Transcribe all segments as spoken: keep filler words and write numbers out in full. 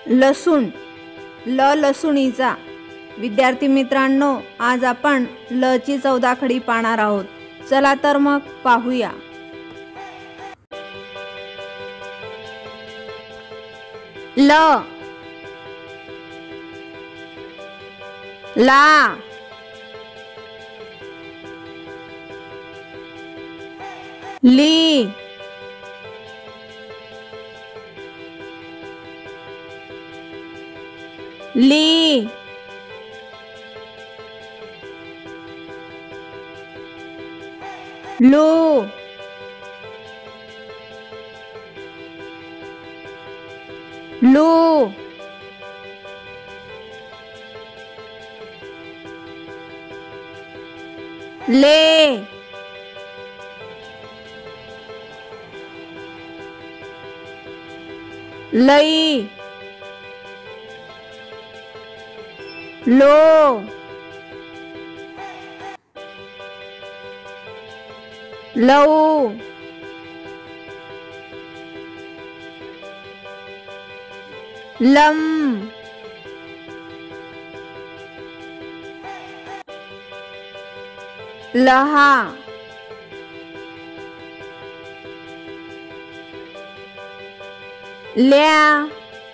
लसूण, ल लसूणीचा। विद्यार्थी मित्रांनो, आज आपण ल ची चौदाखडी पाहणार आहोत। चला तर मग पाहूया। ल, ला, ली, ली, लू, लू, ले, लई, लो, लऊ, लम, लहा, ल्या,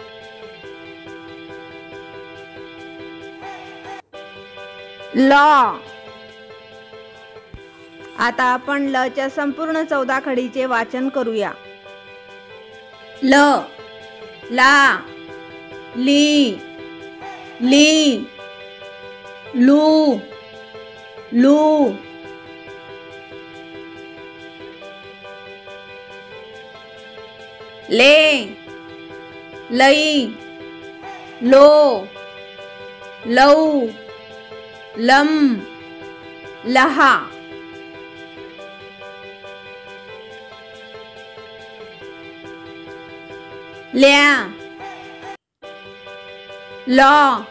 लॉ। आता आपण ल च्या संपूर्ण चौदाखडीचे वाचन करूया। ल, ला, ली, ली, लू, लू, ले, लई, लो, लऊ, लम, लहा। ल्या, लॉ,